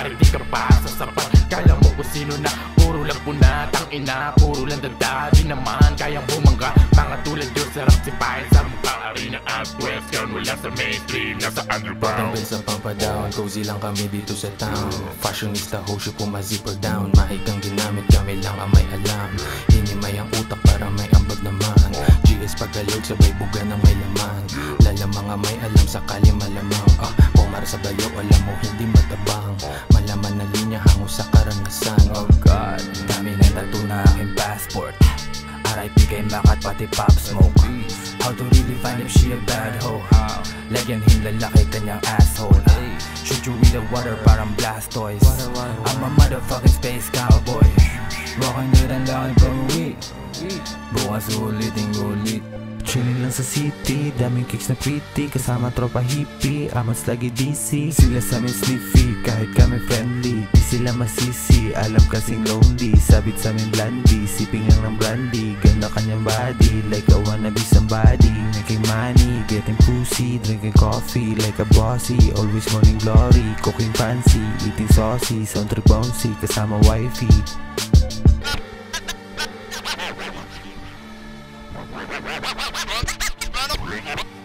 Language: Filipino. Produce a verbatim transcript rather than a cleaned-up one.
pare di ka pa sasapat. Kaya mo kung sino na, puro lang puna, tangina, puro lang dada. Di naman kayang bumangga, mga tulad yun sarap sipahin sa mukha. Arena at Westground, wala sa mainstream, nasa underground. Tambay sa pampadaon, cozy lang kami dito sa town. Fashionista hosyo, puma-zipper down. Mahikang ginamit, kami lang ang may alam. Hinimay ang utak para may ambag naman. G S pagkalog, sabay buga ng may laman. Lala mga may alam, sakali malamang. Ah, Pomar sa bayo, alam mo hindi matabang. Malaman na linya, hango sa karanasan. Oh God, dami na tattoo na aking passport. R I P kay Makat pati Pop Smoke. How to really find if she a bad hoe? Lagyan him lalaki kanyang asshole. Shoot you with the water parang Blastoise. I'm a motherfucking space cowboy. Walking dead ang langit pang-uwi. Bukas ulitin ulit. Chilling lang sa city, daming kicks na pretty. Kasama tropa hippie, amas lagi D C. Sila sa amin sniffy, kahit kami friendly. Di sila masisi, alam kasing lonely. Sabit sa amin blondie, sipping lang ng brandy. Ganda kanyang body, like a wannabe somebody. Making money, getting pussy, drinking coffee like a bossy. Always morning glory, cooking fancy, eating saucy, sound trip bouncy, kasama wifey. Run up, run up.